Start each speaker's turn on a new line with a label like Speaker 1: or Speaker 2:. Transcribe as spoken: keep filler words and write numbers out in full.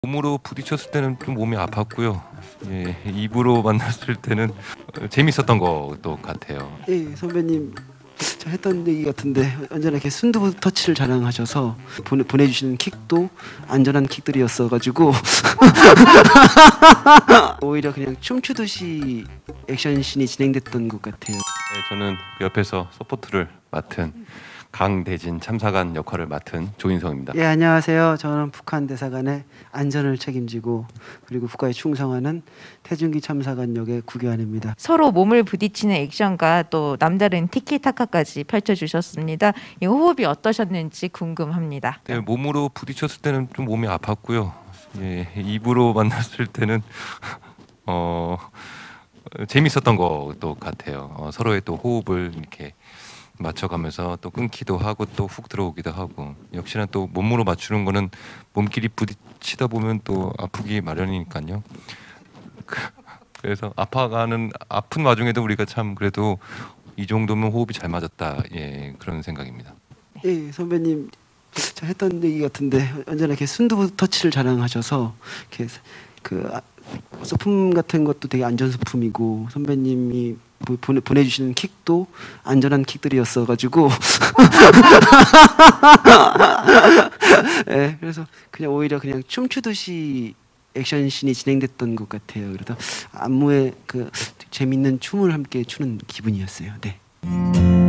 Speaker 1: 몸으로 부딪혔을 때는 좀 몸이 아팠고요. 예, 입으로 만났을 때는 재밌었던 것도 같아요.
Speaker 2: 예, 선배님 저 했던 얘기 같은데 언제나 이렇게 순두부 터치를 자랑하셔서 보내, 보내주시는 킥도 안전한 킥들이었어가지고 오히려 그냥 춤추듯이 액션씬이 진행됐던 것 같아요.
Speaker 1: 네, 저는 그 옆에서 서포트를 맡은 강대진 참사관 역할을 맡은 조인성입니다.
Speaker 2: 예, 안녕하세요. 저는 북한 대사관의 안전을 책임지고 그리고 국가에 충성하는 태준기 참사관 역의 구교환입니다.
Speaker 3: 서로 몸을 부딪히는 액션과 또 남다른 티키타카까지 펼쳐주셨습니다. 이 호흡이 어떠셨는지 궁금합니다.
Speaker 1: 네, 몸으로 부딪혔을 때는 좀 몸이 아팠고요. 예, 입으로 만났을 때는 어, 재밌었던 것도 같아요. 어, 서로의 또 호흡을 이렇게 맞춰가면서 또 끊기도 하고 또 훅 들어오기도 하고, 역시나 또 몸으로 맞추는 거는 몸끼리 부딪히다 보면 또 아프기 마련이니까요. 그래서 아파가는 아픈 와중에도 우리가 참 그래도 이 정도면 호흡이 잘 맞았다, 예, 그런 생각입니다.
Speaker 2: 예, 선배님 저 했던 얘기 같은데 언제나 이렇게 순두부 터치를 자랑하셔서 이렇게 그 아, 소품 같은 것도 되게 안전 소품이고 선배님이 보내, 보내주시는 킥도 안전한 킥들이었어가지고 예, 그래서 그냥 오히려 그냥 춤추듯이 액션씬이 진행됐던 것 같아요. 그래서 안무에 그 재밌는 춤을 함께 추는 기분이었어요. 네.